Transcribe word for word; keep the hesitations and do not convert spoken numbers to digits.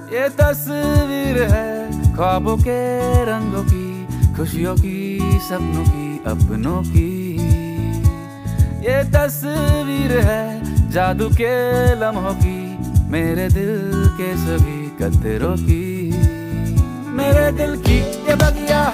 ये तस्वीर है ख्वाबों के रंगों की, खुशियों की, सपनों की, अपनों की। ये तस्वीर है जादू के लम्हों की, मेरे दिल के सभी कतरों की। मेरे दिल की ये बगिया